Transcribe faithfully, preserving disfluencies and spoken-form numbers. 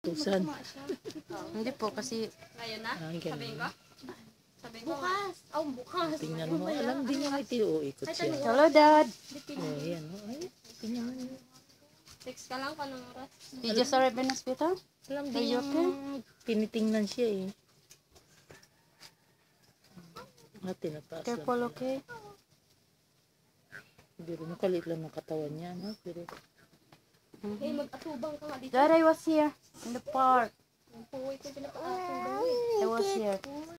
utusan. Hindi po kasi Ngayon na? Ah, ganun. Sabihin ko? Sabihin ko nga. Bukas. Oh, bukas. Tingnan mo. Alam din niya may tiro. Ikot siya. hello dad. Oh, yan. Oh, ay, tingnan mo. Text ka lang kung anong oras. You just arrived in hospital? Alam Are din you niya. okay? Tinitingnan siya eh. Ah, tinataas lang. Careful, okay? Biro mo, kalit lang ng katawan niya, no? Pero, Eh, mag-atubang ka nga dito. Dad, I was here in the park. Puwi ko pinapa-atubang eh. I was here.